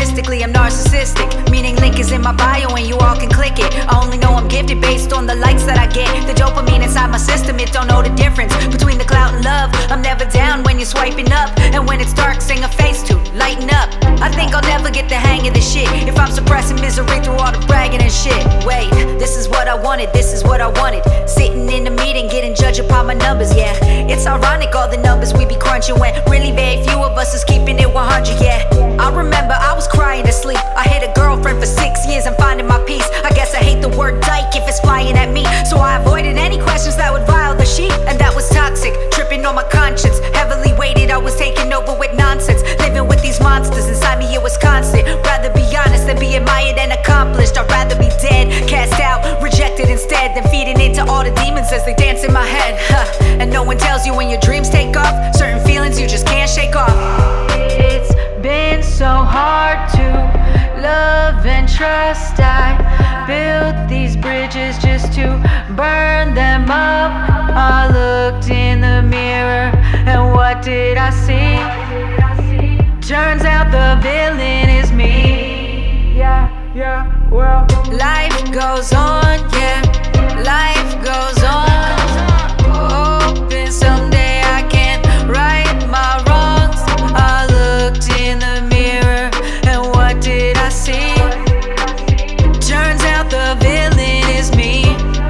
Realistically, I'm narcissistic, meaning link is in my bio and you all can click it. I only know I'm gifted based on the likes that I get. The dopamine inside my system, it don't know the difference between the clout and love. I'm never down when you're swiping up, and when it's dark, sing a face to lighten up. I think I'll never get the hang of this shit if I'm suppressing misery through all the bragging and shit. Wait, this is what I wanted, this is what I wanted. Sitting in a meeting, getting judged upon my numbers, yeah. It's ironic all the numbers we be crunching when really very few of us is keeping it 100, yeah. I remember I was crying to sleep. I hid a girlfriend for 6 years, I'm finding my peace. I guess I hate the word dyke if it's flying at me, so I avoided any questions that would rile the sheep. And that was toxic, tripping on my conscience. Heavily weighted, I was taken over with nonsense. Living with these monsters inside me, it was constant. Rather be honest than be admired and accomplished. I'd rather be dead, cast out, rejected instead, than feeding into all the demons as they dance in my head. And no one tells you when your dreams take off, certain feelings you just can't shake off. It's been so hard to love and trust. I built these bridges just to burn them up. I looked in the mirror and what did I see? Turns out the villain is me. Yeah, well, life goes on, yeah. Life goes on. Hoping someday I can right my wrongs. I looked in the mirror and what did I see? Turns out the villain is me.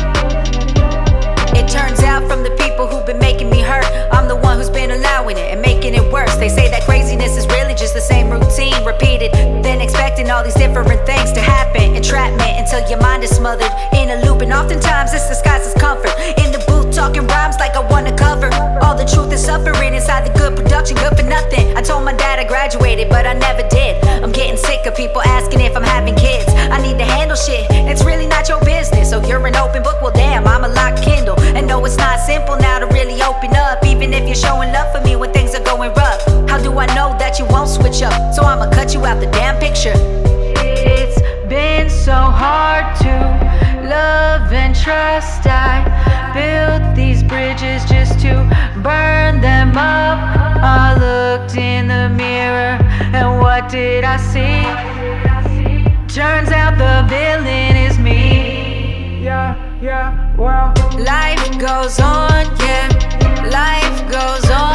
It turns out from the people who've been making me hurt, I'm the one who's been allowing it and making it worse. They say that craziness is really just the same routine, repeated, then expecting all these different things to happen. Entrapment until your mind is smothered in a loop, and oftentimes it's disguised as comfort. In the booth talking rhymes like I wanna cover all the truth and suffering inside the good production, good for nothing. I told my dad I graduated, but I never did. I'm getting sick of people asking if I'm having kids. I need to handle shit, it's really not your business. So you're an open book, well damn, I'm a locked Kindle. And no, it's not simple now to really open up, even if you're showing love for me when things are going rough. How do I know that you won't switch up? So I'ma cut you out the damn picture. It's been so hard to love and trust. I built these bridges just to burn them up. I looked in the mirror and what did I see? Turns out the villain is me. Yeah, well, life goes on, yeah. Life goes on.